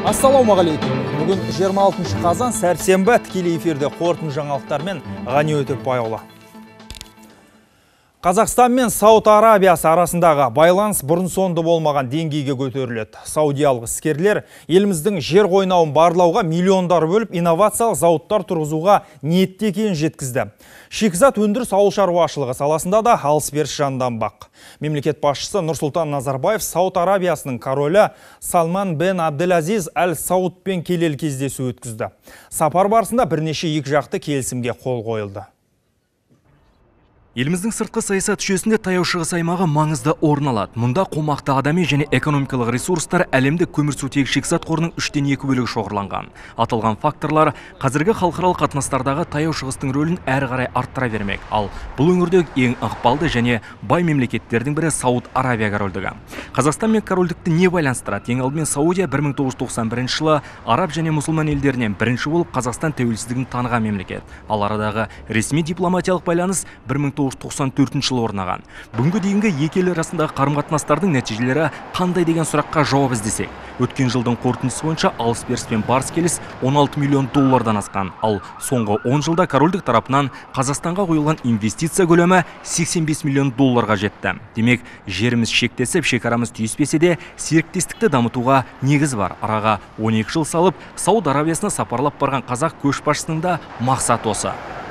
Ассалаумағалейкум. Бүгін 26 қазан сәрсенбі, тікелей эфирде қорытынды жаңалықтармен Ғани Өтепбайұлы. Қазақстан мен Сауд Арабиясы арасындағы байланыс бұрын-соңды болмаған деңгейге көтеріледі. Саудиялық іскерлер еліміздің жер қойнауын барлауға миллиондар бөліп инновациялық зауыттар тұрғызуға ниетте екенін жеткізді. Шикізат өндіріс ауыл шаруашылығы саласында да алыс-беріс жанданбақ. Мемлекет басшысы Нұрсұлтан Назарбаев Сауд Арабиясының королі Салман бен Абделазиз Әл Саудпен келелі кездесу өткізді. Сапар барысында бірнеше екіжақты келісімге қол қойылды. Еліміздің сыртқы саясат жүйесінде таяу шығыс аймағы маңызды орын алады. Мұнда қомақты адами және экономикалық ресурстар әлемдік көмірсутек шикізат қорының 3/2 бөлігі шоғырланған. Аталған факторлар қазіргі халықаралық қатынастардағы таяу шығыстың рөлін әрі қарай арттыра бермек. Ал бұл өңірдегі ең ықпалды және бай мемлекеттердің бірі Сауд Арабия корольдігі. Қазақстан мен корольдікті не байланыстырады? Ең алдымен Саудия 1991 жылы араб және мұсылман елдерінен бірінші болып Қазақстан тәуелсіздігін таныған мемлекет. Ал арадағы ресми дипломатиялық байланыс 1994 жылы орнаған. Бүгінгі дейінгі екі ел арасындағы қарым-қатынастардың нәтижелері қандай деген сұраққа жауап іздесек, өткен жылдың қорытындысы бойынша алыс-беріс пен барыс-келіс 16 миллион доллардан асқан. Ал соңғы 10 жылда корольдік тарапынан Қазақстанға құйылған инвестиция көлемі 85 миллион долларға жетті. Демек, жеріміз шектесіп, шекарамыз түйіспесе де, серіктестікті дамытуға негіз бар. Араға 12 жыл салып, Сауд Арабиясына сапарлап барған қазақ көшбасшысының да мақсат осы.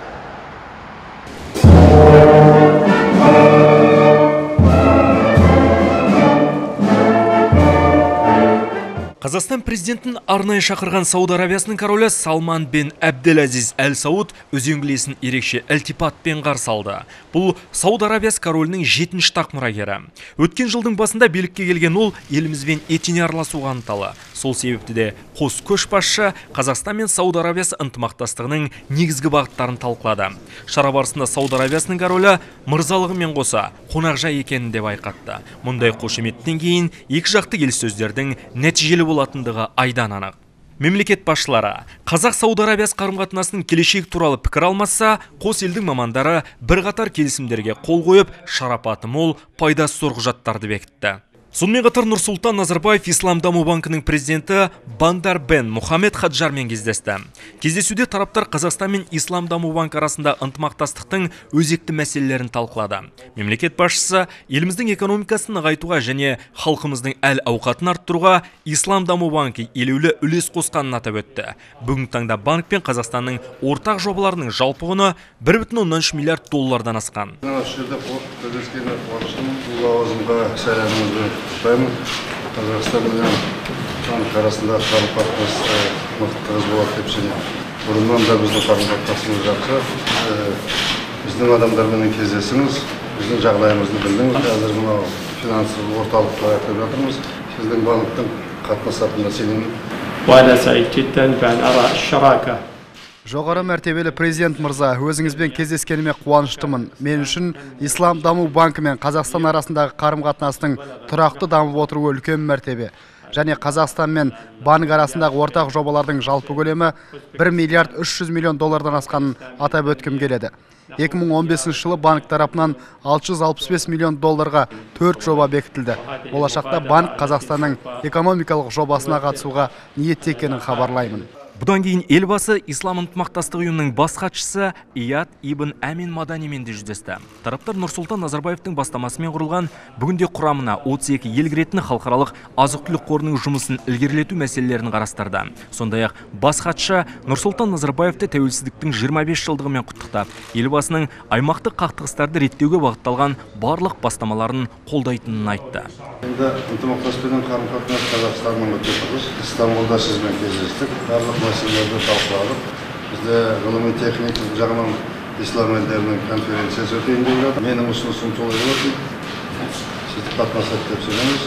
Қазақстан президентін арнайы шақырған Сауд Арабиясының королі Салман бен Абделазиз Әл Сауд өзеңгілесін ерекше ілтипатпен қарсы алды. Бұл Сауд Арабиясы королінің 7-ші тақ мұрагері. Өткен жылдың басында билікке келген ол елімізбен етене араласуға ынталы. Сол себепті де қос көшбасшы Қазақстан мен Сауд Арабиясы ынтымақтастығының негізгі бағыттарын талқылады. Шара барысында Сауд Арабиясының королі мырзалығымен қоса қонақжай екенін деп айқатты. Мұндай қошеметтен кейін екі жақты келіссөздердің нәтижелі болатындығы айдан анық. Мемлекет басшылары Қазақ-Сауд Арабиясы қарым-қатынасының келешегі туралы пікір алмаса, қос елдің мамандары бірқатар келісімдерге қол қойып, шарапаты мол, пайдасы зор құжаттарды бекітті. Сонымен қатар Нұрсұлтан Назарбаев Ислам даму банкының президенті Бандар бен Мұхаммед Хаджармен кездесті. Кездесуде тараптар Қазақстан мен Ислам даму банкі арасында ынтымақтастықтың өзекті мәселелерін талқылады. Мемлекет басшысы еліміздің экономикасын нығайтуға және халқымыздың әл-ауқатын арттыруға Ислам даму банкі елеулі үлес қосқанын атап өтті. Бүгінгі таңда банк пен Қазақстанның ортақ жобаларының жалпы құны 1,13 миллиард доллардан асқан. Қазақстан мен банк арасындағы қарым-қатынас тығыз болады деп сенемін. Бұрыннан да біздің қарым-қатынасымыз жақсы. Біздің адамдармен кездесіңіз, біздің жағдайымызды білдіңіз. Қазір мынау финансовый орталықта айтып жатырмыз. Сіздің банктың қатынасатынына сенемін. Жоғары мәртебелі президент мырза, өзіңізбен кездескеніме қуаныштымын. Мен үшін Ислам даму банкі мен Қазақстан арасындағы қарым-қатынастың тұрақты дамып отыруы үлкен мәртебе. Және Қазақстан мен банк арасындағы ортақ жобалардың жалпы көлемі 1 миллиард 300 миллион доллардан асқанын атап өткім келеді. 2015 жылы банк тарапынан 665 миллион долларға 4 жоба бекітілді. Болашақта банк Қазақстанның экономикалық жобасына қатысуға ниетте екенін хабарлаймын. Бұдан кейін елбасы Ислам ынтымақтастық ұйымының бас хатшысы Ияд ибн Әмин Маданимен де жүздесті. Тараптар Нұрсұлтан Назарбаевтың бастамасымен құрылған бүгінде құрамына 32 ел кіретін халықаралық азық-түлік қорының жұмысын ілгерілету мәселелерін қарастырды. Сондай-ақ бас хатшы Нұрсұлтан Назарбаевты тәуелсіздіктің 25 жылдығымен құттықтап, елбасының аймақтық қақтығыстарды реттеуге бағытталған барлық бастамаларын қолдайтынын айтты. Енді ынтымақтастықпен қарым-қатынас Қазақстанның өте дұрыс. Истанбулда сізбен кездестік. Барлық мәселелерді талқыладық. Бізде ғылыми техникалық жағынан ислам елдерінің конференциясы өтейін деп жатыр. Менің ұсынысым солай болатын. Сөйтіп қатынасады деп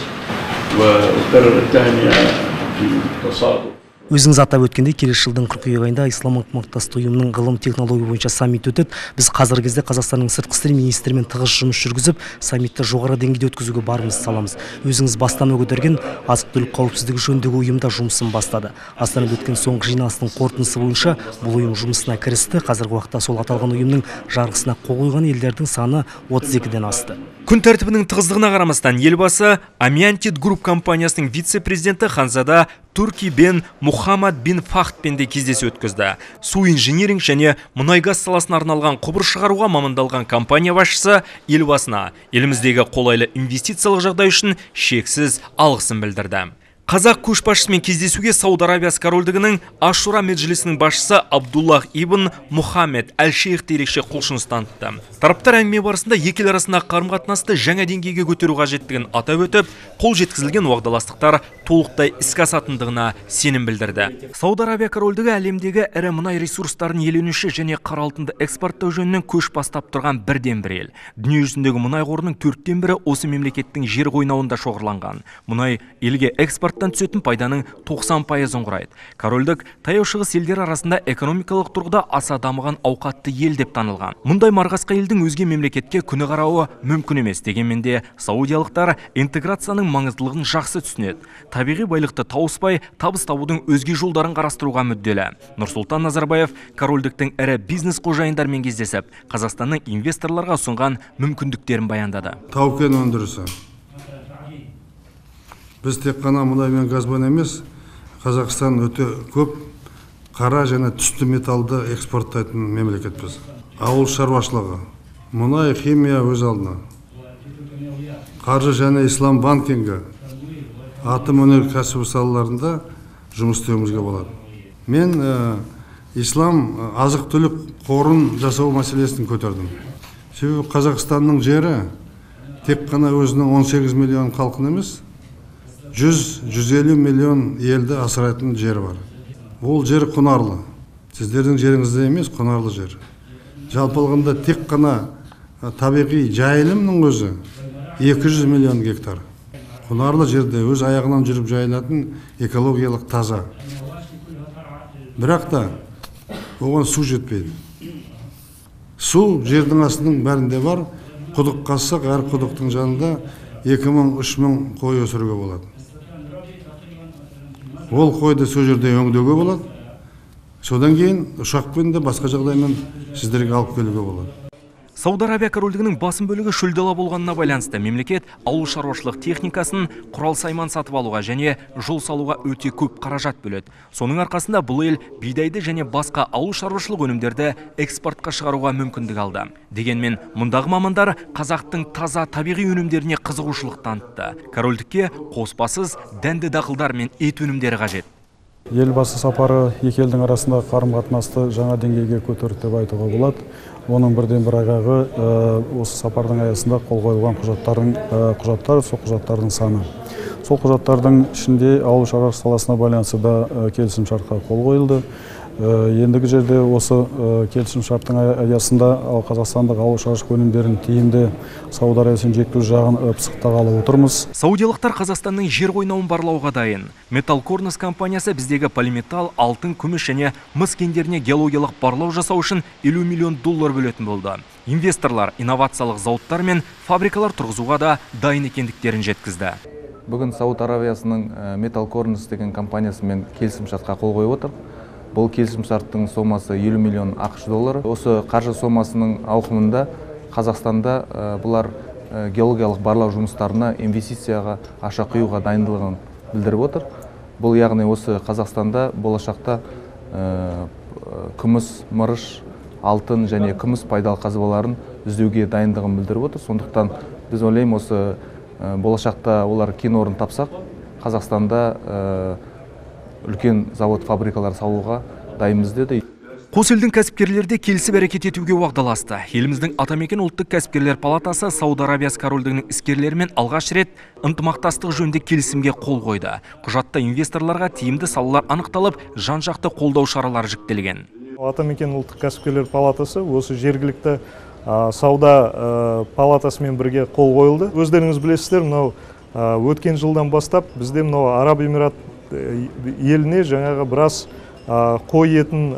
сенеміз. Өзіңіз атап өткендей, келесі жылдың қыркүйек айында Ислам ынтымақтастық ұйымының ғылым технология бойынша саммит өтеді. Біз қазіргі кезде Қазақстанның сыртқы істер министрімен тығыз жұмыс жүргізіп, саммитті жоғары деңгейде өткізуге барымызды саламыз. Өзіңіз бастама көтерген азық-түлік қауіпсіздігі жөніндегі ұйымда жұмысын бастады. Астанада өткен соңғы жиналыстың қорытындысы бойынша бұл ұйым жұмысына кірісті. Қазіргі уақытта сол аталған ұйымның жарғысына қол қойған елдердің саны 32-ден асты. Күн тәртібінің тығыздығына қарамастан елбасы Amiantid Group компаниясының вице-президенті Ханзада Турки бен Мухаммад бин Фахтпен де кездесу өткізді. Су инжиниринг және мұнай-газ саласына арналған құбыр шығаруға мамандалған компания басшысы елбасына еліміздегі қолайлы инвестициялық жағдай үшін шексіз алғысын білдірді. Қазақ көшбасшысымен кездесуге Сауд Арабиясы корольдігінің Ашура меджлисінің басшысы Абдуллах ибн Мухаммед әл-Шейх ерекше құлшыныс танытты. Тараптар әңгіме барысында екі ел арасындағы қарым-қатынасты жаңа деңгейге көтеру қажеттігін атап өтіп, қол жеткізілген уағдаластықтар толықтай іске асатындығына сенім білдірді. Сауд Арабия корольдігі әлемдегі ірі мұнай ресурстарын иеленуші және қара алтынды экспорттау жөнінен көш бастап тұрған бірден-бір ел. Дүние жүзіндегі мұнай қорының 4/3 осы мемлекеттің жер қойнауында шоғырланған. Мұнай елге экспорттан түсетін пайданың 90%-ын құрайды. Корольдік таяу шығыс елдер арасында экономикалық тұрғыда аса дамыған ауқатты ел деп танылған. Мұндай марғасқа елдің өзге мемлекетке күні қарауы мүмкін емес, дегенмен де саудиялықтар интеграцияның маңыздылығын жақсы түсінеді. Табиғи байлықты тауыспай, табыс табудың өзге жолдарын қарастыруға мүдделі. Нұрсұлтан Назарбаев корольдіктің ірі бизнес қожайындармен кездесіп, Қазақстанның инвесторларға ұсынған мүмкіндіктерін баяндады. Тау-кен өндірісі. Біз тек қана мұнай мен газбен емес, Қазақстан өте көп қара және түсті металды экспорттайтын мемлекетпіз. Ауыл шаруашылығы, мұнай, химия өз алдына. Қаржы және ислам банкингі, атом өнеркәсібі салаларында жұмыс істеуімізге болады. Мен ислам азық-түлік қорын жасау мәселесін көтердім. Себебі Қазақстанның жері тек қана өзінің 18 миллион халқын емес, 100-150 миллион елді асырайтын жер бар. Ол жер құнарлы. Сіздердің жеріңізде емес, құнарлы жер. Жалпы алғанда тек қана табиғи жайылымның өзі 200 миллион гектар. Құнарлы жерде өз аяғынан жүріп жайылатын экологиялық таза. Бірақ та оған су жетпейді. Су жердің астының бәрінде бар. Құдық қазсақ, әр құдықтың жанында 2000-3000 қой өсіруге болады. Ол қойды сол жерде өңдеуге болады. Содан кейін ұшақпен де басқа жағдаймен сіздерге алып келуге болады. Сауд Арабия корольдігінің басым бөлігі шөлдала болғанына байланысты мемлекет ауыл шаруашылық техникасын құрал-сайман сатып алуға және жол салуға өте көп қаражат бөледі. Соның арқасында бұл ел бидайды және басқа ауыл шаруашылық өнімдерді экспортқа шығаруға мүмкіндік алды. Дегенмен, мұндағы мамандар қазақтың таза табиғи өнімдеріне қызығушылық танытты. Корольдікке қоспасыз дәнді дақылдар мен ет өнімдері қажет. Елбасы сапары екі елдің арасында қарым-қатынасты жаңа деңгейге көтерді деп айтуға болады. Оның бірден бір айғағы осы сапардың аясында қол қойылған құжаттар, сол құжаттардың саны. Сол құжаттардың ішінде ауыл шаруашылығы саласына байланысты да келісімшартқа қол қойылды. Ендігі жерде осы келісімшарттың аясында қазақстандық ауыл шаруашылық өнімдерін тиімді Сауд Арабиясына жеткізу жағын пысықтағалы отырмыз. Саудиялықтар Қазақстанның жер қойнауын барлауға дайын. Металл Корнос компаниясы біздегі полиметалл, алтын, күміс және мыс кендеріне геологиялық барлау жасау үшін $50 миллион бөлетін болды. Инвесторлар инновациялық зауыттар мен фабрикалар тұрғызуға да дайын екендіктерін жеткізді. Бүгін Сауд Арабиясының Металл Корнос деген компаниясымен келісімшартқа қол қойып отыр. Бұл келісімшарттың сомасы $50 миллион ақш доллары. Осы қаржы сомасының ауқымында Қазақстанда бұлар геологиялық барлау жұмыстарына инвестицияға аша құюға дайындығын білдіріп отыр. Бұл яғни осы Қазақстанда болашақта күміс, мырыш, алтын және күміс пайдалы қазбаларын іздеуге дайындығын білдіріп отыр. Сондықтан біз ойлаймыз осы болашақта олар кен орнын тапсақ, Қазақстанда үлкен завод фабрикалар салуға дайынбыз деді. Қос елдің кәсіпкерлерде келісіп әрекет етуге уағдаласты. Еліміздің Атамекен ұлттық кәсіпкерлер палатасы Сауд Арабиясы корольдігінің іскерлерімен алғаш рет ынтымақтастық жөнінде келісімге қол қойды. Құжатта инвесторларға тиімді салалар анықталып, жан-жақты қолдау шаралары жүктелген. Атамекен ұлттық кәсіпкерлер палатасы осы жергілікті сауда палатасымен бірге қол қойылды. Өздеріңіз білесіздер, мынау өткен жылдан бастап бізде мынау Араб Эмират еліне жаңағы біраз қой етін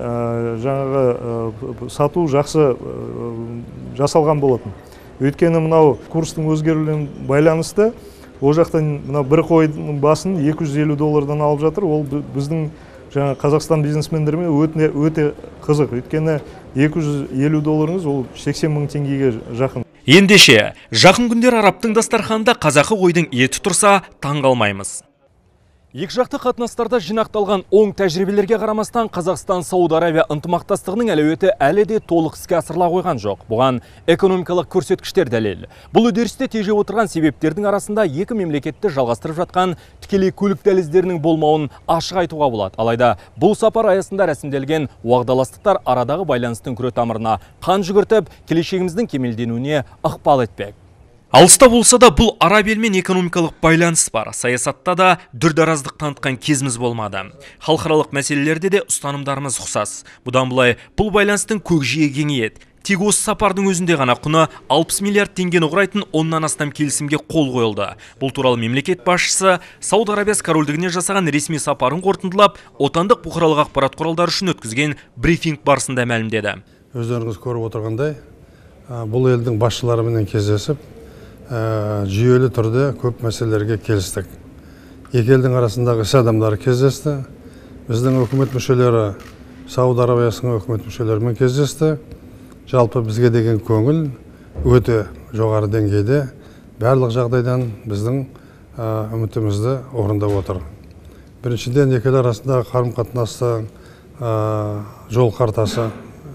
жаңағы сату жақсы жасалған болатын. Өйткені мынау курстың өзгерілуіне байланысты ол жақтан мынау бір қойдың басын $250 алып жатыр. Ол біздің жаңа Қазақстан бизнесмендеріне өте қызық. Өйткені $250 ол 80 мың теңгеге жақын. Ендеше, жақын күндер араптың дастарханында қазақы қойдың еті тұрса, таң қалмаймыз. Екі жақты қатынастарда жинақталған оң тәжірибелерге қарамастан Қазақстан-Сауд Аравия ынтымақтастығының әлеуеті әлі де толық іске асырыла қойған жоқ. Бұған экономикалық көрсеткіштер дәлел. Бұл үдерісте тежеп отырған себептердің арасында екі мемлекетті жалғастырып жатқан тікелей көлік дәліздерінің болмауын ашық айтуға болады. Алайда бұл сапар аясында рәсімделген уағдаластықтар арадағы байланыстың күре тамырына қан жүгіртіп, келешегіміздің кемелденуіне ықпал етпек. Алыста болса да бұл араб елмен экономикалық байланыс бар. Саясатта да дүрдараздық танытқан кезіміз болмады. Халықаралық мәселелерде де ұстанымдарымыз ұқсас. Бұдан былай бұл байланыстың көкжиегі кеңейеді. Тек осы сапардың өзінде ғана құны 60 миллиард теңгені құрайтын 10-нан астам келісімге қол қойылды. Бұл туралы мемлекет басшысы Сауд Арабиясы корольдігіне жасаған ресми сапарын қорытындылап, отандық бұқаралық ақпарат құралдары үшін өткізген брифинг барысында мәлімдеді. Өздеріңіз көріп отырғандай, бұл елдің басшыларымен кездесіп, жүйелі түрде көп мәселелерге келістік. Екі елдің арасындағы іс адамдары кездесті. Біздің үкімет мүшелері Сауд Арабиясының үкімет мүшелерімен кездесті. Жалпы бізге деген көңіл өте жоғары деңгейде. Барлық жағдайдан біздің үмітімізді орындап отыр. Біріншіден, екі ел арасындағы қарым-қатынастың жол картасы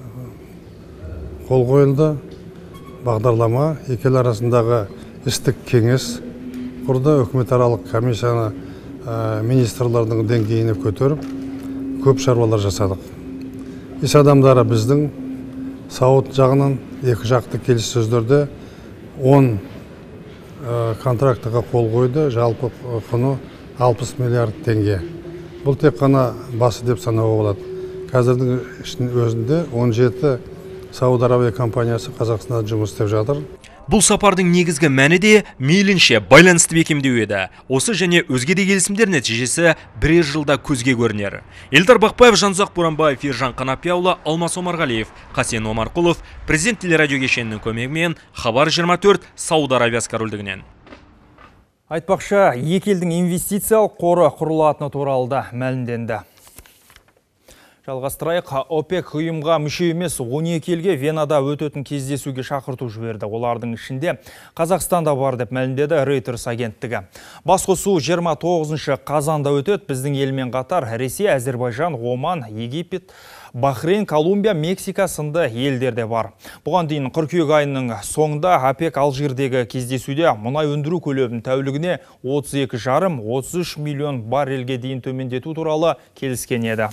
қол қойылды. Бағдарлама екі ел арасындағы істік кеңес құрды. Үкіметаралық комиссияны министрлердің деңгейіне көтеріп, көп шаруалар жасадық. Іс адамдары біздің Сауд жағынан екі жақты келіссөздерде 10 контрактыға қол қойды, жалпы құны 60 миллиард теңге. Бұл тек қана басы деп санауға болады. Қазірдің өзінде 17 Сауд Аравия компаниясы Қазақстанда жұмыс істеп жатыр. Бұл сапардың негізгі мәні де мейлінше байланысты бекемдеу еді. Осы және өзге де келісімдер нәтижесі бірер жылда көзге көрінер. Эльдар Бақпаев, Жанұзақ Боранбаев, Ержан Қанапияұлы, Алмас Омарғалиев, Қасен Омарқұлов, президент телерадио кешенінің көмегімен Хабар 24 Сауд Аравиясы корольдігінен. Айтпақшы, екі елдің инвестициялық қоры құрылатыны туралы да мәлімденді. Жалғастырайық, ОПЕК ұйымға мүше емес 12 елге Венада өтетін кездесуге шақырту жіберді. Олардың ішінде Қазақстанда бар деп мәлімдеді Reuters агенттігі. Басқосу 29 қазанда өтеді. Біздің елмен қатар Ресей, Әзербайжан, Оман, Египет, Бахрейн, Колумбия, Мексика сынды елдерде бар. Бұған дейін қыркүйек айының соңында ОПЕК Алжирдегі кездесуде мұнай өндіру көлемін тәулігіне 32,5-33 миллион баррельге дейін төмендету туралы келіскен еді.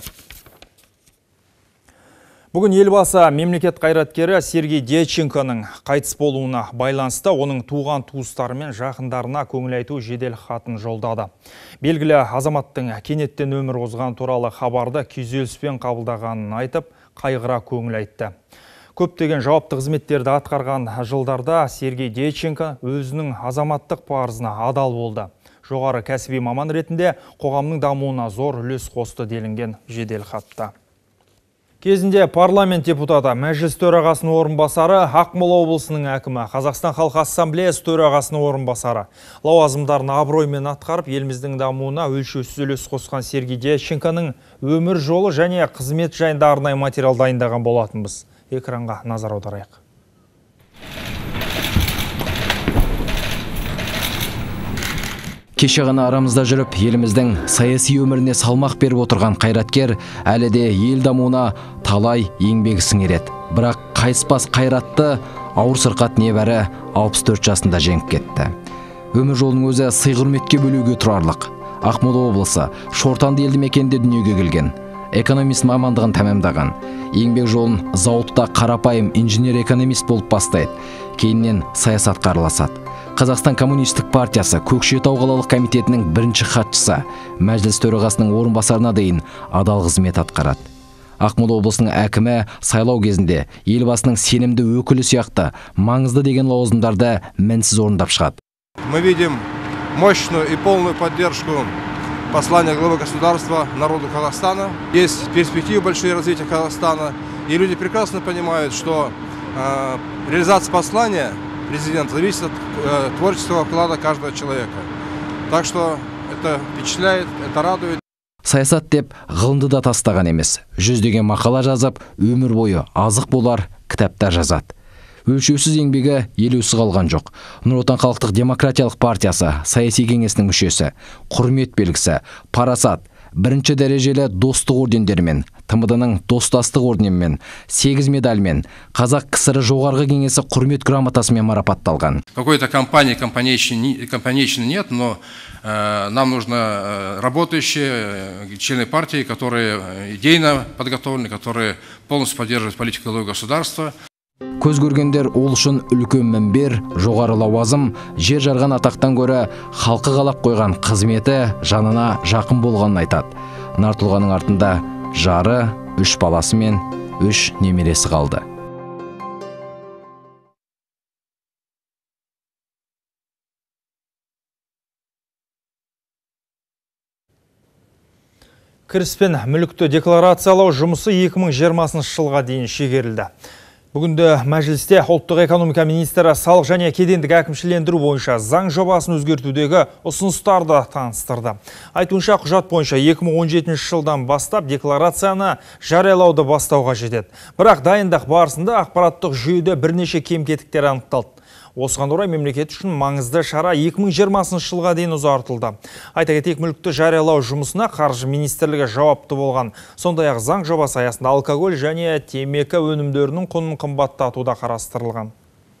Бүгін елбасы мемлекет қайраткері Сергей Дьяченконың қайтыс болуына байланысты оның туған туыстары мен жақындарына көңіл айту жедел хатын жолдады. Белгілі азаматтың кенеттен өмір озған туралы хабарды күйзеліспен қабылдағанын айтып, қайғыра көңіл айтты. Көптеген жауапты қызметтерді атқарған жылдарда Сергей Дьяченко өзінің азаматтық парызына адал болды. Жоғары кәсіби маман ретінде қоғамның дамуына зор үлес қосты делінген жедел хатта. Кезінде парламент депутаты, мәжіліс төрағасының орынбасары, Ақмола облысының әкімі, Қазақстан Халқы Ассамблеясы төрағасының орынбасары лауазымдарын абыроймен атқарып, еліміздің дамуына өлшеусіз үлес қосқан Сергей Дьяченконың өмір жолы және қызмет жайында арнайы материал дайындаған болатынбыз. Экранға назар аударайық. Кеше ғана арамызда жүріп, еліміздің саяси өміріне салмақ беріп отырған қайраткер әлі де ел дамуына талай еңбегі сіңіреді. Бірақ қайыспас қайратты ауыр сырқат небәрі 64 жасында жеңіп кетті. Өмір жолының өзі сый-құрметке бөлуге тұрарлық. Ақмола облысы Шортанды елді мекенде дүниеге келген. Экономист мамандығын тәмамдаған. Еңбек жолын зауытта қарапайым инженер-экономист болып бастайды. Кейіннен саясатқа араласады. Қазақстан Коммунистік партиясы Көкшетау қалалық комитетінің бірінші хатшысы, мәжіліс төрағасының орынбасарына дейін адал қызмет атқарады. Ақмола облысының әкімі сайлау кезінде елбасының сенімді өкілі сияқты маңызды деген лауазымдарды мінсіз орындап шығады. Мы видим мощную и полную поддержку послания главы государства народу Казахстана. Есть перспективы большие развития Казахстана, и люди прекрасно понимают, что реализация послания президента зависит от творческого вклада каждого человека. Так что это впечатляет, это радует. Саясат деп ғылымды да тастаған емес. Жүздеген мақала жазып, өмір бойы азық болар кітаптар жазады. Өлшеусіз еңбегі елеусіз қалған жоқ. Нұр Отан халықтық демократиялық партиясы саяси кеңесінің мүшесі, құрмет белгісі, парасат, бірінші дәрежелі достық ордендерімен, ТМД-ның достастық орденімен, 8 медальмен, Қазақ КСР жоғарғы кеңесі құрмет грамотасымен марапатталған. Какой-то компании нет, но нам нужно работающие члены партии, которые идейно подготовлены, которые полностью поддерживают политику государства. Көз көргендер ол үшін үлкен мінбер, жоғары лауазым, жер жарған атақтан көрі халқы қалап қойған қызметі жанына жақын болғанын айтады. Нартұлғаның артында жары, 3 баласы мен 3 немересі қалды. Кіріс пен мүлікті декларациялау жұмысы 2020 жылға дейін шегерілді. Бүгінде мәжілісте ұлттық экономика министрі салық және кедендік әкімшілендіру бойынша заң жобасын өзгертудегі ұсыныстарды таныстырды. Айтуынша құжат бойынша 2017 жылдан бастап декларацияны жариялауды бастауға жетеді. Бірақ дайындық барысында ақпараттық жүйеде бірнеше кем-кетіктер анықталды. Осыған орай мемлекет үшін маңызды шара 2020 жылға дейін ұзартылды. Айта кетейік, мүлікті жариялау жұмысына қаржы министрлігі жауапты болған. Сондай-ақ заң жобасы аясында алкоголь және темекі өнімдерінің құнын қымбаттатуда қарастырылған.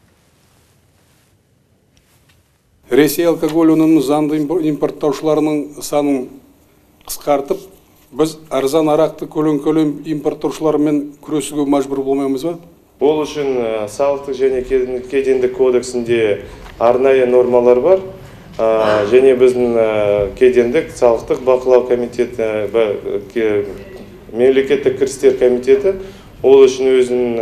Ресей алкоголь өнімін заңды импорттаушыларының санын қысқартып, біз арзан арақты көлем импорттаушылармен күресуге мәжбүр болмаймыз ба? Ол үшін салықтық және кедендік кодексінде арнайы нормалар бар. Және біздің кедендік салықтық бақылау комитеті, мемлекеттік кірістер комитеті ол үшін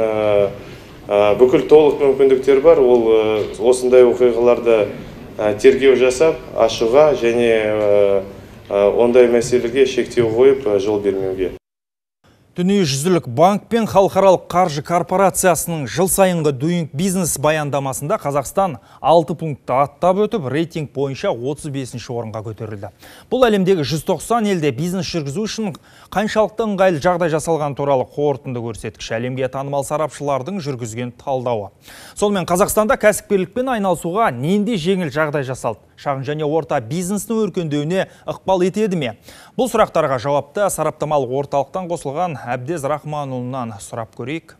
өзінің бүкіл толық мүмкіндіктер бар. Ол осындай оқиғаларды тергеу жасап, ашуға және ондай мәселеге шектеу қойып жол бермеуге. Дүниежүзілік банк пен халықаралық қаржы корпорациясының жыл сайынғы Doing Business баяндамасында Қазақстан 6 пунктты аттап өтіп, рейтинг бойынша 35-ші орынға көтерілді. Бұл әлемдегі 190 елде бизнес жүргізу үшін қаншалықты ыңғайлы жағдай жасалған туралы қорытынды көрсеткіш, әлемге танымал сарапшылардың жүргізген талдауы. Сонымен Қазақстанда кәсіпкерлікпен айналысуға нендей жеңіл жағдай жасалды? Шағын және орта бизнестің өркендеуіне ықпал етеді ме? Бұл сұрақтарға жауапты сараптамалық орталықтан қосылған Әбдез Рахманұлынан сұрап көрейік.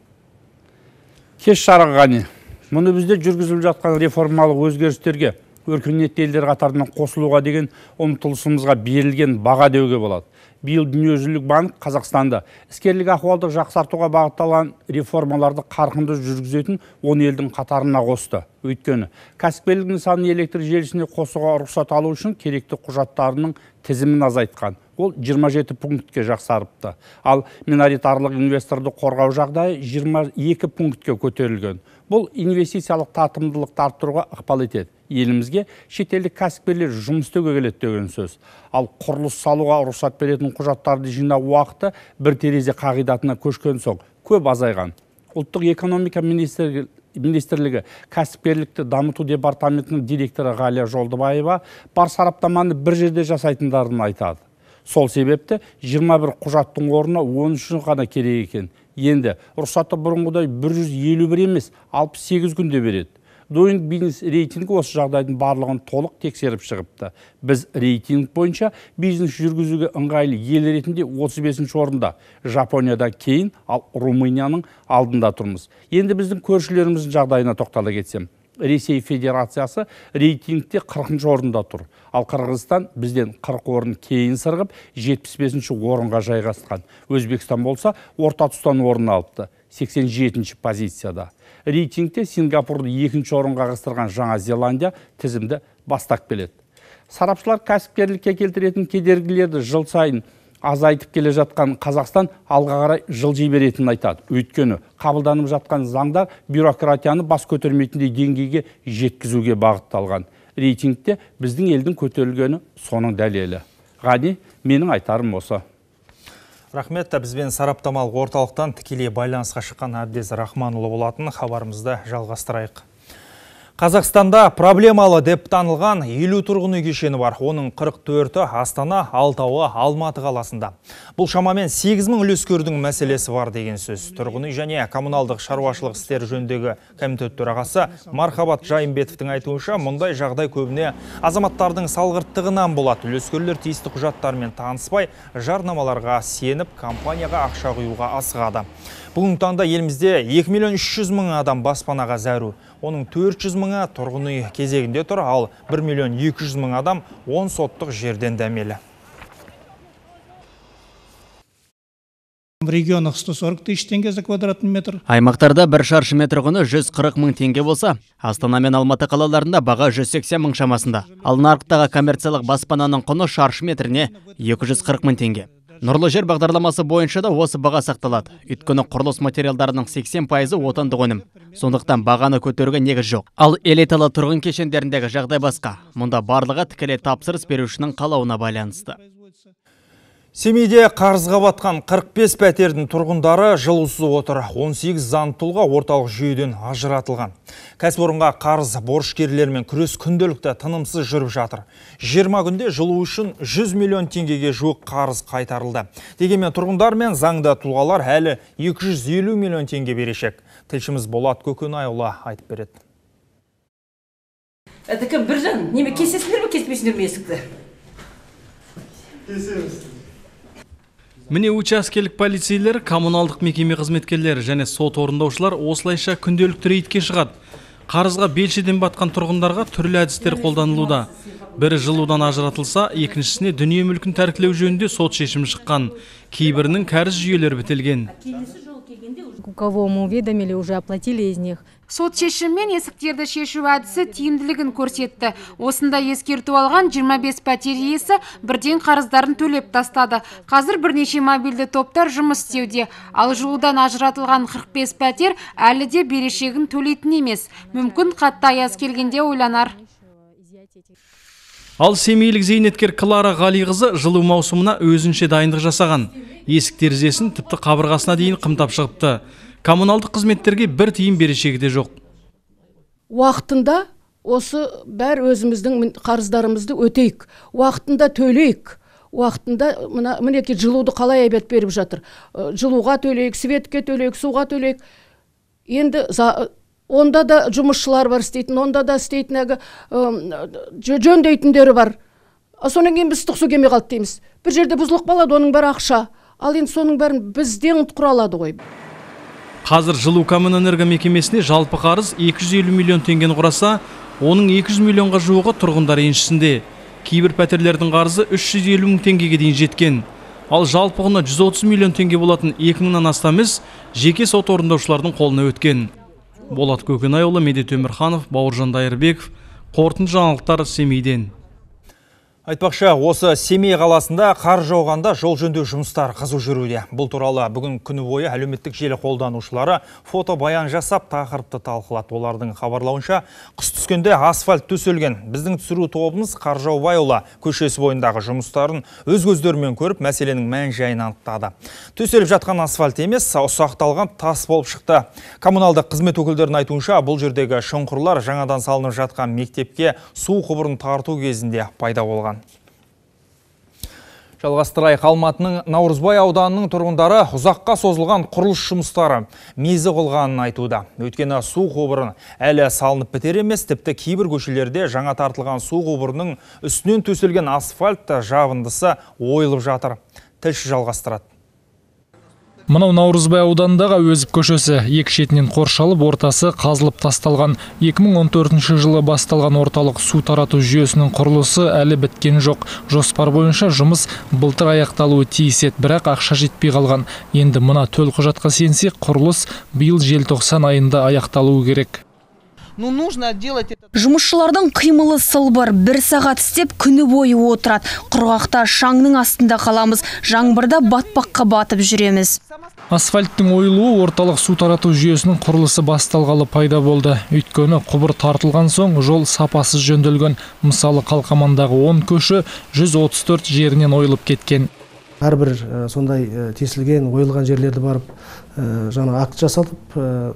Кеш жарығы. Мұны бізде жүргізіліп жатқан реформалық өзгерістерге, өркениетті елдер қатарынан қосылуға деген ұмтылысымызға берілген баға деуге болады. Биыл Дүниежүзілік банк Қазақстанда іскерлік ахуалды жақсартуға бағытталған реформаларды қарқынды жүргізетін 10 елдің қатарына қосты. Өйткені кәсіпкерлік нысанын электр желісіне қосуға рұқсат алу үшін керекті құжаттарының тізімін азайтқан. Ол 27 пунктке жақсарыпты. Ал миноритарлық инвесторды қорғау жағдайы 22 пунктке көтерілген. Бұл инвестициялық татымдылықты арттыруға ықпал етеді. Елімізге шетелдік кәсіпкерлер жұмыс істеуге келеді деген сөз. Ал құрылыс салуға рұқсат беретін құжаттарды жинау уақыты бір терезе қағидатына көшкен соң көп азайған. Ұлттық экономика министрлігі кәсіпкерлікті дамыту департаментінің директоры Ғалия Жолдыбаева бар сараптаманы бір жерде жасайтындарын айтады. Сол себепті 21 құжаттың орнына 13 ғана керек екен. Енді рұқсатты бұрынғыдай 151 емес, 68 күнде береді. Doing Business рейтингі осы жағдайдың барлығын толық тексеріп шығыпты. Біз рейтинг бойынша бизнес жүргізуге ыңғайлы ел ретінде 35-ші орында. Жапониядан кейін, ал Румынияның алдында тұрмыз. Енді біздің көршілеріміздің жағдайына тоқтала кетсем. Ресей Федерациясы рейтингте 40-ші орында тұр. Ал Қырғызстан бізден 40 орын кейін сырғып 75-ші орынға жайғасқан. Өзбекстан болса орта тұстан орын алыпты, 87-ші позицияда. Рейтингте Сингапурды 2-ші орынға қыстырған Жаңа Зеландия тізімді бастап келеді. Сарапшылар кәсіпкерлікке келтіретін кедергілерді жыл сайын азайтып келе жатқан Қазақстан алға қарай жылжи беретінін айтады. Өйткені қабылданып жатқан заңдар бюрократияны бас көтермейтіндей деңгейге жеткізуге бағытталған. Рейтингте біздің елдің көтерілгені соның дәлелі. Ғани, менің айтарым осы. Рахмет, бізбен сараптамалық орталықтан тікелей байланысқа шыққан Әбдез Рахманұлы болатын. Хабарымызды жалғастырайық. Қазақстанда проблемалы деп танылған 50 тұрғын үй кешені бар. Оның 44-і Астана, 6-ы Алматы қаласында. Бұл шамамен 8000 үлескердің мәселесі бар деген сөз. Тұрғын үй және коммуналдық шаруашылық істер жөніндегі комитет төрағасы Мархабат Жайымбетовтің айтуынша, мұндай жағдай көбіне азаматтардың салғырттығынан болады. Үлескерлер тиісті құжаттармен таныспай, жарнамаларға сеніп, компанияға ақша құюға асығады. Бүгінгі таңда елімізде 2.300.000 адам баспанаға зәру. Оның 400.000-і тұрғын үй кезегінде тұр, ал 1.200.000 адам 10 соттық жерден дәмелі. В регионах 140 тысяч тенге за квадратный метр. Аймақтарда бір шаршы метр құны 140 мың теңге болса, Астана мен Алматы қалаларында баға 180 мың шамасында. Ал нарықтағы коммерциялық баспананың құны шаршы метріне 240 мың теңге. Нұрлы жер бағдарламасы бойынша да осы баға сақталады. Өйткені құрылыс материалдарының 80% отандық өнім. Сондықтан бағаны көтеруге негіз жоқ. Ал элиталы тұрғын кешендеріндегі жағдай басқа. Мұнда барлығы тікелей тапсырыс берушінің қалауына байланысты. Семейде қарызға батқан 45 пәтердің тұрғындары жылусыз отыр. 18 заңды тұлға орталық жүйеден ажыратылған. Кәсіпорынға қарыз борышкерлермен күрес күнделікті тынымсыз жүріп жатыр. 20 күнде жылу үшін 100 миллион теңгеге жуық қарыз қайтарылды. Дегенмен тұрғындар мен заңды тұлғалар әлі 250 миллион теңге берешек. Тілшіміз Болат Көкенайұлы айтып береді. Әдікі Біржан, неме кесесіңдер ме, кеспесіңдер ме есікті? Кесеміз. Міне учаскелік полицейлер, коммуналдық мекеме қызметкерлері және сот орындаушылар осылайша күнделікті рейдке шығады. Қарызға белшеден батқан тұрғындарға түрлі әдістер қолданылуда. Бірі жылудан ажыратылса, екіншісіне дүние мүлкін тәркілеу жөнінде сот шешімі шыққан. Кейбірінің кәріз жүйелері бітелген. У кого мы уведомили, уже оплатили из них. Сот шешіммен есіктерді шешу әдісі тиімділігін көрсетті. Осында ескерту алған 25 пәтер иесі бірден қарыздарын төлеп тастады. Қазір бірнеше мобильді топтар жұмыс істеуде. Ал жылудан ажыратылған 45 пәтер әлі де берешегін төлейтін емес. Мүмкін қатты аяз келгенде ойланар. Ал семейлік зейнеткер Клара Ғалиқызы жылу маусымына өзінше дайындық жасаған. Есік терезесін тіпті қабырғасына дейін қымтап шығыпты. Коммуналдық қызметтерге бір тиын берешегі де жоқ. Уақытында осы бәр өзіміздің қарыздарымызды өтейік. Уақытында төлейік. Уақытында мінеке жылуды қалай әбет беріп жатыр. Жылуға төлейік, светке төлейік, суға төлейік. Енді онда да жұмысшылар бар істейтін, онда да істейтін жөндейтіндері бар. Сонан кейін біз тұқсу кеме қалды дейміз. Бір жерде бұзылық болады, оның бәрі ақша. Ал енді соның бәрін бізден ұтқыра алады ғой. Қазір жылу коммунэнерго мекемесіне жалпы қарыз 250 миллион теңгені құраса, оның 200 миллионға жуығы тұрғындар еншісінде. Кейбір пәтерлердің қарызы 350 мың теңгеге дейін жеткен. Ал жалпы құны 130 миллион теңге болатын 2000-нан астам іс жеке сот орындаушылардың қолына өткен. Болат Көкенайұлы, Медет Өмірханов, Бауыржан Дайырбеков, қорытынды жаңалықтар Семейден. Айтпақшы, осы Семей қаласында қар жауғанда жол жөндеу жұмыстар қызу жүруде. Бұл туралы бүгін күні бойы әлеуметтік желі қолданушылары фото баян жасап тақырыпты талқылады. Олардың хабарлауынша, қыс түскенде асфальт төселген. Біздің түсіру тобымыз Қаржаубайұлы көшесі бойындағы жұмыстарын өз көздерімен көріп, мәселенің мән жайын анықтады. Төселіп жатқан асфальт емес, ұсақталған тас болып шықты. Коммуналдық қызмет өкілдерінің айтуынша, бұл жердегі шұңқырлар жаңадан салынып жатқан мектепке су құбырын тарту кезінде пайда болған. Жалғастырайық, Алматының Наурызбай ауданының тұрғындары ұзаққа созылған құрылыс жұмыстары мезі қылғанын айтуда. Өйткені су құбырын әлі салынып бітер емес, тіпті кейбір көшелерде жаңа тартылған су құбырының үстінен төселген асфальт жабындысы ойылып жатыр. Тілші жалғастырады. Мынау Наурызбай ауданындағы Әуезов көшесі екі шетінен қоршалып, ортасы қазылып тасталған. 2014 жылы басталған орталық су тарату жүйесінің құрылысы әлі біткен жоқ. Жоспар бойынша жұмыс былтыр аяқталуы тиіс еді, бірақ ақша жетпей қалған. Енді мына төлқұжатқа сенсек, құрылыс биыл желтоқсан айында аяқталуы керек. Жұмысшылардың қимылы сылбыр, бір сағат істеп күні бойы отырады. Құрғақта шаңның астында қаламыз, жаңбырда батпаққа батып жүреміз. Асфальттың ойылуы орталық су тарату жүйесінің құрылысы басталғалы пайда болды. Өйткені құбыр тартылған соң жол сапасыз жөнделген. Мысалы Қалқамандағы 10 көші 134 жерінен ойылып кеткен. Әрбір сондай тесілген, ойылған жерлерді барып, жаңа акт жасалып,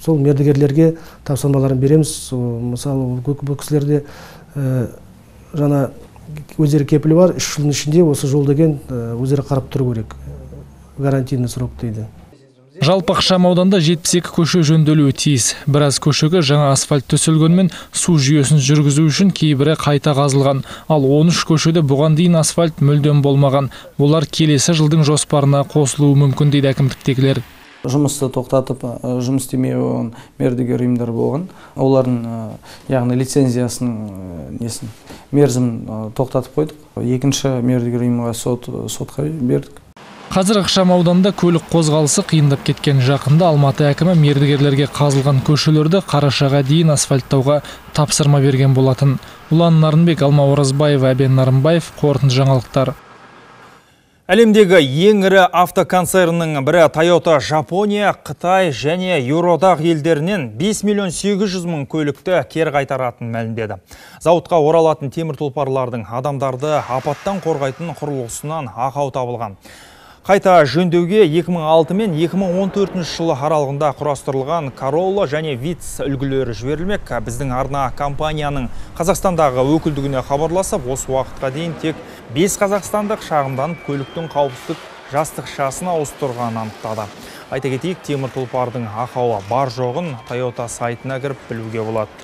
сол мердігерлерге тапсырмаларын береміз. Мысалы бұл кісілерде жаңа өздері кепілі бар, 3 жылдың ішінде осы жол деген өздері қарап тұру керек. Гарантийный срок дейді. Жалпы ықшам ауданда 72 көше жөнделуі тиіс. Біраз көшеге жаңа асфальт төселгенмен су жүйесін жүргізу үшін кейбірі қайта қазылған. Ал 13 көшеде бұған дейін асфальт мүлдем болмаған. Олар келесі жылдың жоспарына қосылуы мүмкін дейді әкімдіктегілер. Жұмысты тоқтатып, жұмыс істемей қойған мердігер ұйымдар болған. Олардың яғни лицензиясының мерзімін тоқтатып қойдық. Екінші мердігер ұйымға сотқа бердік. Қазір ықшам ауданда көлік қозғалысы қиындап кеткен. Жақында Алматы әкімі мердігерлерге қазылған көшелерді қарашаға дейін асфальттауға тапсырма берген болатын. Ұлан Нарынбек, Алма Оразбаева, Әбен Нарынбаев, қорытынды жаңалықтар. Әлемдегі ең ірі автоконцерннің бірі Toyota Жапония, Қытай және Еуроодақ елдерінен 5 миллион 800 мың көлікті кері қайтаратын мәлімдеді. Зауытқа оралатын темір тұлпарлардың адамдарды апаттан қорғайтын құрылғысынан ақау табылған. Қайта жөндеуге 2006 мен 2014 жылы аралығында құрастырылған Corolla және Vitz үлгілері жіберілмек. Біздің арна компанияның Қазақстандағы өкілдігіне хабарласып, осы уақытқа дейін тек 5 қазақстандық шағымданып көліктің қауіпсіздік жастықшасын ауыстырғанын анықтады. Айта кетейік, темір тұлпардың ақауы бар жоғын Toyota сайтына кіріп білуге болады.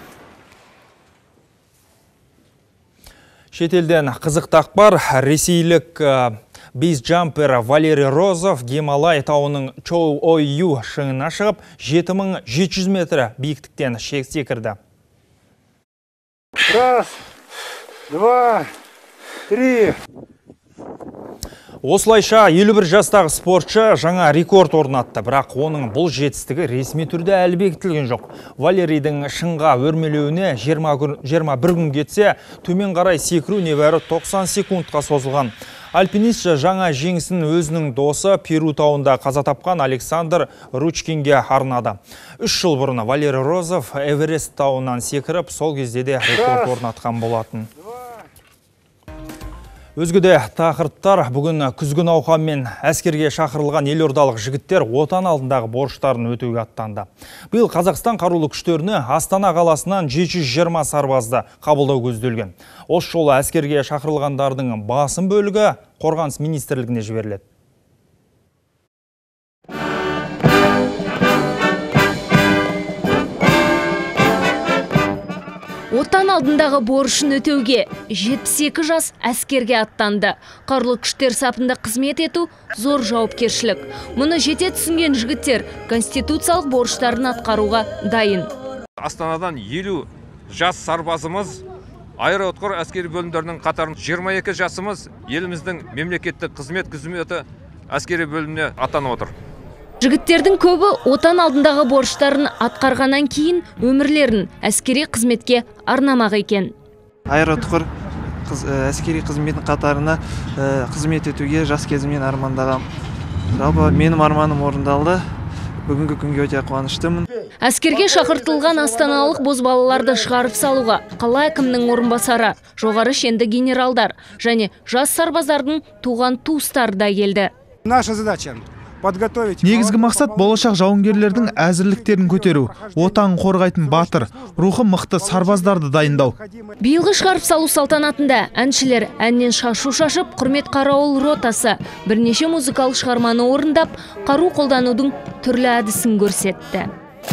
Шетелден қызық ақпар, ресейлік бейсджампер Валерий Розов Гималай тауының Чоу-Ой-Ю шыңына шығып, 7700 метр биіктіктен секірді. 1, 2, 3. Осылайша 51 жастағы спортшы жаңа рекорд орнатты, бірақ оның бұл жетістігі ресми түрде әлі бекітілген жоқ. Валерийдің шыңға өрмелеуіне 21 күн кетсе, төмен қарай секіру небәрі 90 секундқа созылған. Альпинист жаңа жеңісін өзінің досы Перу тауында қаза тапқан Александр Ручкинге арнады. 3 жыл бұрын Валерий Розов Эверест тауынан секіріп, сол кезде де рекорд орнатқан болатын. Өзгеде тақырыптар, бүгін күзгі науқанмен әскерге шақырылған елордалық жігіттер отан алдындағы борыштарын өтеуге аттанды. Биыл Қазақстан қарулы күштеріне Астана қаласынан 720 сарбазды қабылдау көзделген. Осы жолы әскерге шақырылғандардың басым бөлігі Қорғаныс министрлігіне жіберіледі. Отан алдындағы борышын өтеуге 72 жас әскерге аттанды. Қарулы күштер сапында қызмет ету зор жауапкершілік. Мұны жете түсінген жігіттер конституциялық борыштарын атқаруға дайын. Астанадан 50 жас сарбазымыз аэроұтқыр әскери бөлімдерінің қатарын 22 жасымыз еліміздің мемлекеттік қызметі әскери бөліміне аттанып отыр. Жігіттердің көбі отан алдындағы борыштарын атқарғаннан кейін өмірлерін әскери қызметке арнамақ екен. Аэроұтқыр әскери қызметтің қатарына қызмет етуге жас кезімнен армандағам. Жалпы менің арманым орындалды. Бүгінгі күнге өте қуаныштымын. Әскерге шақыртылған астаналық бозбалаларды шығарып салуға қала әкімінің орынбасары, жоғары шенді генералдар және жас сарбаздардың туған туыстары да келді. Наша задача негізгі мақсат болашақ жауынгерлердің әзірліктерін көтеру, отан қорғайтын батыр, рухы мықты сарбаздарды дайындау. Биылғы шығарып салу салтанатында әншілер әннен шашу шашып, құрмет қарауыл ротасы бірнеше музыкалық шығарманы орындап, қару қолданудың түрлі әдісін көрсетті.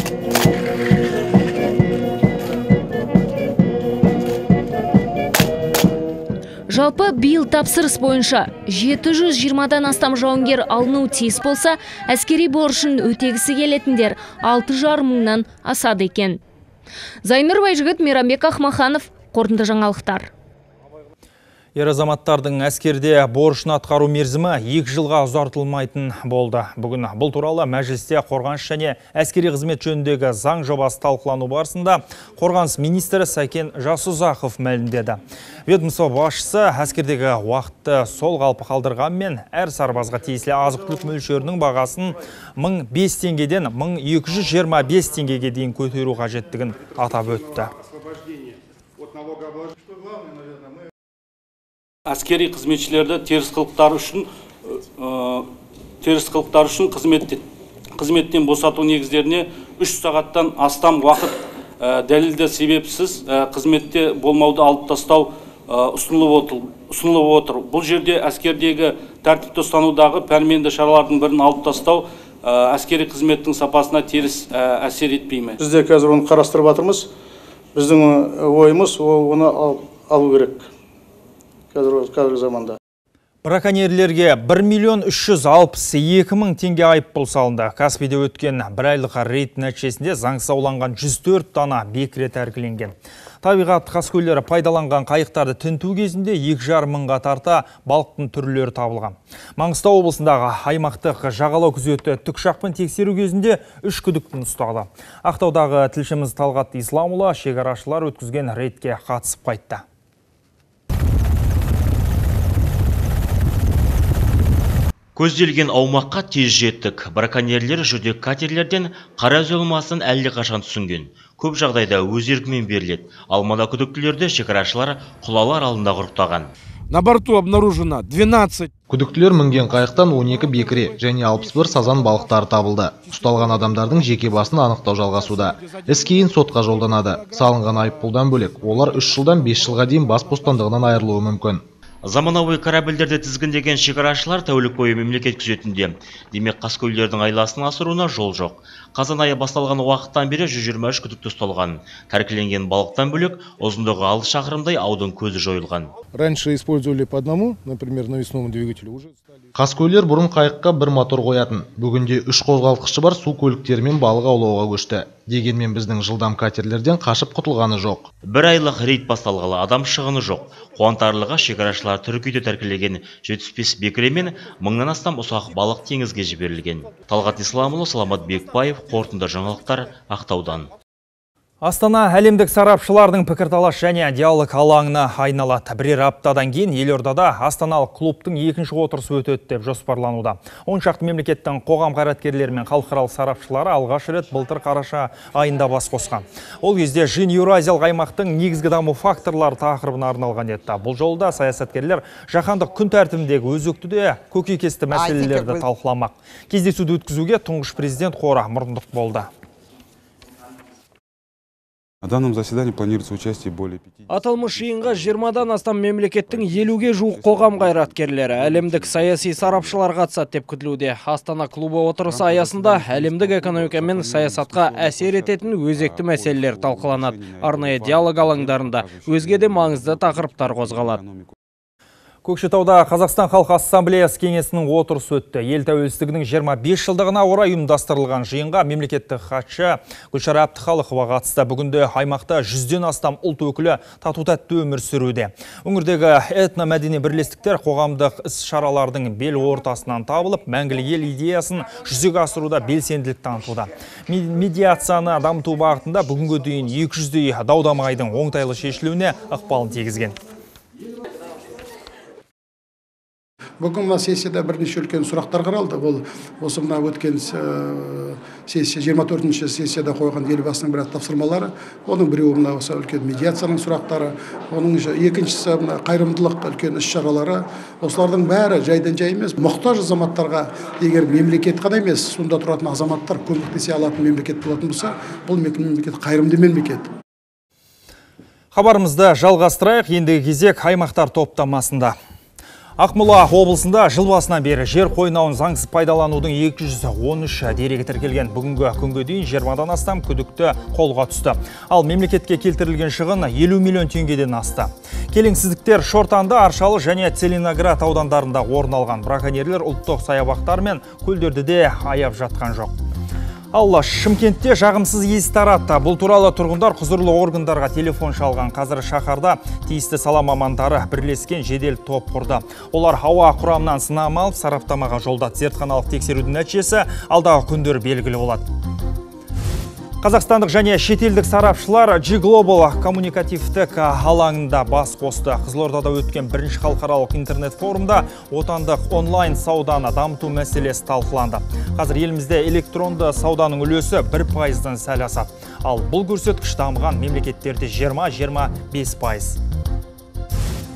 Жалпы биыл тапсырыс бойынша 720-дан астам жауынгер алыну тиіс болса, әскери борышын өтегісі келетіндер 6,5 мыңнан асады екен. Зайнұр Байжігіт, Мейрамбек Ахмаханов, қорытынды жаңалықтар. Ер азаматтардың әскерде борышын атқару мерзімі 2 жылға ұзартылмайтын болды. Бүгін бұл туралы мәжілісте қорғаныс және әскери қызмет жөніндегі заң жобасы талқылану барысында қорғаныс министрі Сәкен Жасұзақов мәлімдеді. Ведомство басшысы әскердегі уақытты сол қалпы қалдырғанмен әр сарбазға тиесілі азық-түлік мөлшерінің бағасын 1005 теңгеден 1225 теңгеге дейін көтеру қажеттігін атап өтті. Әскери қызметшілерді теріс қылықтар үшін қызметтен босату негіздеріне 3 сағаттан астам уақыт дәлелді себепсіз қызметте болмауды алып тастау ұсынылып отыр. Бұл жерде әскердегі тәртіпті ұстанудағы пәрменді шаралардың бірін алып тастау әскери қызметтің сапасына теріс әсер етпей ме? Бізде қазір оны қарастырып жатырмыз. Біздің ойымыз оны алу керек қазіргі заманда. Браконьерлерге 1.362.000 теңге айыппұл салынды. Каспийде өткен бір айлық рейд нәтижесінде заңсыз ауланған 104 дана бекіре тәркіленген. Табиғат қаскөйлері пайдаланған қайықтарды тінту кезінде 2,5 мыңға тарта балықтың түрлері табылған. Маңғыстау облысындағы аймақтық жағалау күзеті тікұшақпен тексеру кезінде 3 күдіктіні ұстады. Ақтаудағы тілшіміз Талғат Исламұлы шекарашылар өткізген рейдке қатысып қайтты. Көзделген аумаққа тез жеттік. Браконьерлер жүрдек катерлерден қара үзілмасын әлдеқашан түсінген. Көп жағдайда өз еркімен беріледі. Ал мына күдіктілерді шекарашылар Құлалы аралында құрықтаған. На борту обнаружено 12. Күдіктілер мінген қайықтан 12 бекіре және 61 сазан балықтары табылды. Ұсталған адамдардың жеке басын анықтау жалғасуда. Іс кейін сотқа жолданады. Салынған айыппұлдан бөлек, олар 3 жылдан 5 жылға дейін бас бостандығынан айырылуы мүмкін. Заманауи корабльдерді тізгіндеген шекарашылар тәулік бойы мемлекет күзетінде. Демек қаскөйлердің айласын асыруына жол жоқ. Қазан айы басталған уақыттан бері 123 күдікті ұсталған. Тәркіленген балықтан бөлек ұзындығы 6 шақырымдай аудың көзі жойылған. Раньше использовали по одному, например, навесному двигателю. Қаскөйлер бұрын қайыққа бір мотор қоятын. Бүгінде 3 қозғалтқышы бар су көліктерімен балық аулауға көшті. Дегенмен біздің жылдам катерлерден қашып құтылғаны жоқ. Бір айлық рейд басталғалы адам шығыны жоқ. Қуантарлығы шекарашылар Түркияде тәркілеген 75 бекіре мен 1000-нан астам ұсақ балық теңізге жіберілген. Талғат Исламұлы, Саламат Бекбаев, қорытынды жаңалықтар, Ақтаудан. Астана әлемдік сарапшылардың пікірталас және диалог алаңына айналады. Бірер аптадан кейін елордада астаналық клубтың 2-ші отырысы өтеді деп жоспарлануда. 10 шақты мемлекеттің қоғам қайраткерлері мен халықаралық сарапшылары алғаш рет былтыр қараша айында бас қосқан. Ол кезде жиын Еуразиялық аймақтың негізгі даму факторлары тақырыбына арналған еді. Бұл жолда саясаткерлер жаһандық күн тәртібіндегі өзекті де көкейкесті мәселелерді талқыламақ. Кездесуді өткізуге тұңғыш президент қоры мұрындық болды. На данном заседании планируется участие более 50. Аталмыш жиынға 20-дан астам мемлекеттің 50-ге жуық қоғам қайраткерлері, әлемдік саяси сарапшылар қатысады деп күтілуде. Астана клубы отырысы аясында әлемдік экономика мен саясатқа әсер ететін өзекті мәселелер талқыланады. Арнайы диалог алаңдарында өзге де маңызды тақырыптар қозғалады. Көкшетауда Қазақстан Халқы Ассамблеясы кеңесінің отырысы өтті. Ел тәуелсіздігінің 25 жылдығына орай ұйымдастырылған жиынға мемлекеттік хатшы Гүлшара Әбдіхалықова қатысты. Бүгінде аймақта 100-ден астам ұлт өкілі тату-тәтті өмір сүруде. Өңірдегі этномәдени бірлестіктер қоғамдық іс-шаралардың бел ортасынан табылып, мәңгілік ел идеясын жүзеге асыруда белсенділік танытуда. Медиацияны дамыту бағытында бүгінгі дейін 200-дей дау-дамайдың оңтайлы шешілуіне ықпалын тигізген. Бүгін мына сессияда бірнеше үлкен сұрақтар қаралды. Ол осы мына өткен сессия 24-ші сессияда қойған елбасының бір тапсырмалары. Оның біреуі мына осы үлкен медиацияның сұрақтары, оның екіншісі мына қайырымдылық үлкен іс-шаралары. Осылардың бәрі жайдан жай емес. Мұқтаж азаматтарға егер мемлекет қана емес, сонда тұратын азаматтар көмектесе алатын мемлекет болатын болса, бұл мемлекет қайырымды мемлекет. Хабарымызды жалғастырайық. Ендігі кезек аймақтар топтамасында. Ақмола облысында жыл басынан бері жер қойнауын заңсыз пайдаланудың 213 дерегі тіркелген. Бүгінгі күнге дейін 20-дан астам күдікті қолға түсті. Ал мемлекетке келтірілген шығын 50 миллион теңгеден асты. Келеңсіздіктер Шортанды, Аршалы және Целиноград аудандарында орын алған. Браконьерлер ұлттық саябақтар мен көлдерді де аяп жатқан жоқ. Алла, Шымкентте жағымсыз иіс таратты. Бұл туралы тұрғындар құзырлы органдарға телефон шалған. Қазір шаһарда тиісті сала мамандары бірлескен жедел топ құрды. Олар ауа құрамынан сынама алып сараптамаға жолдады. Зертханалық тексерудің нәтижесі алдағы күндері белгілі болады. Қазақстандық және шетелдік сарапшылар G-Global коммуникативтік алаңында бас қосты. Қызылордада өткен бірінші халықаралық интернет форумда отандық онлайн сауданы дамыту мәселесі талқыланды. Қазір елімізде электронды сауданың үлесі 1%-дан сәл асады. Ал бұл көрсеткіш дамыған мемлекеттерде 20-25%.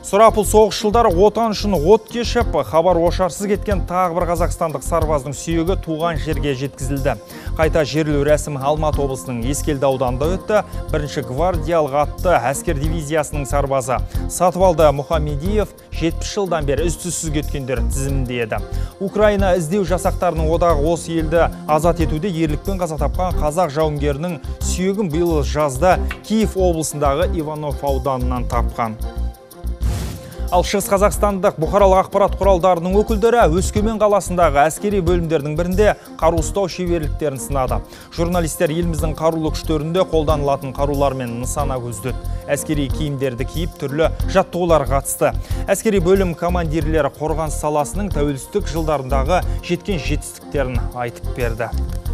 Сұрапыл соғыс жылдары отан үшін от кешіп, хабар ошарсыз кеткен тағы бір қазақстандық сарбаздың сүйегі туған жерге жеткізілді. Қайта жерлеу рәсімі Алматы облысының Ескелді ауданында өтті. Бірінші гвардиялық атты әскер дивизиясының сарбазы Сатыбалды Мұхамедиев 70 жылдан бері із-түзсіз кеткендер тізімінде еді. Украина іздеу жасақтарының одағы осы елді азат етуде ерлікпен қаза тапқан қазақ жауынгерінің сүйегін биыл жазда Киев облысындағы Иванов ауданынан тапқан. Ал Шығыс Қазақстандық бұқаралық ақпарат құралдарының өкілдері Өскемен қаласындағы әскери бөлімдердің бірінде қару ұстау шеберліктерін сынады. Журналистер еліміздің қарулы күштерінде қолданылатын қарулар мен нысана көздеді. Әскери киімдерді киіп түрлі жаттығулар қатысты. Әскери бөлім командирлері қорғаныс саласының тәуелсіздік жылдарындағы жеткен жетістіктерін айтып берді.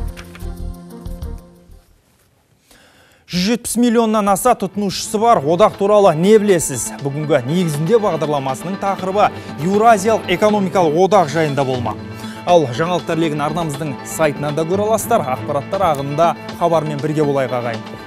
170 миллионнан аса тұтынушысы бар одақ туралы не білесіз? Бүгінгі негізінде бағдарламасының тақырыбы Еуразиялық экономикалық одақ жайында болмақ. Ал жаңалықтар легін арнамыздың сайтынан да көре аласыздар. Ақпараттар ағынында хабармен бірге болайық ағайын.